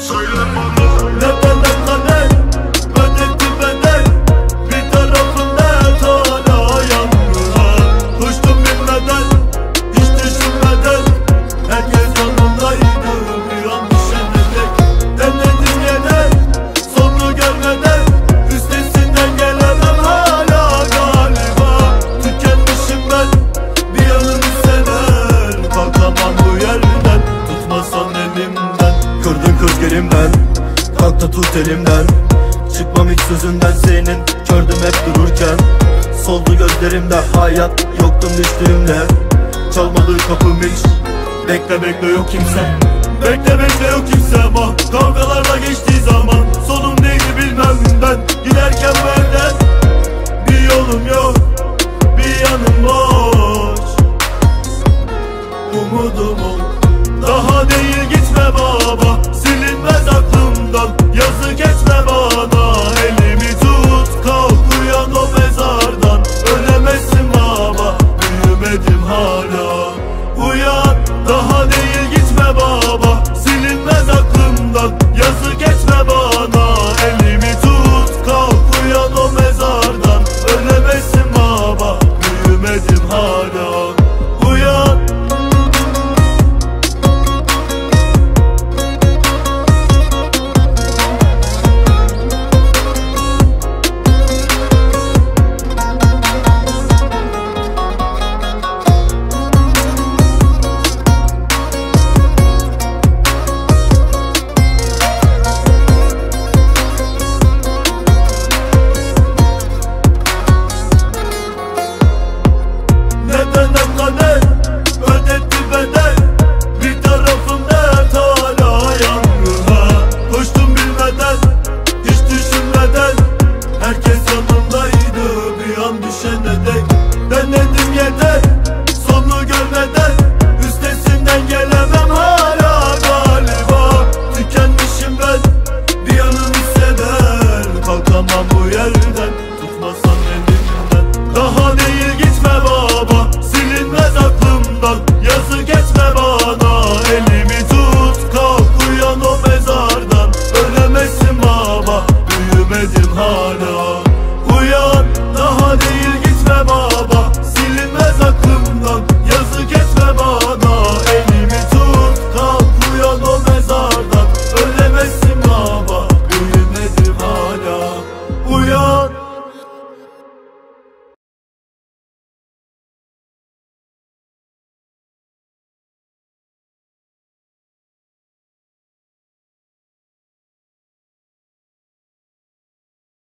Söyle bana. Neden kader ödetti bedel, bir tarafında hala yangınlar. Koştum bilmeden, hiç düşünmeden, herkes yanımdaydı, bir an düşemedik. Denedim yine, sonunu görmeden, üstesinden gelemem hala galiba. Tükenmişim ben, bir yanım hisseder, kalkamam bu yerden, tutmasan elimden. Kırdın kız gelimden, kalk da tut elimden. Çıkmam hiç sözünden senin, gördüm hep dururken. Soldu gözlerimde hayat, yoktum düştüğümde. Çalmadı kapım hiç, bekle bekle yok kimse. Bekle bekle yok kimse, mahkam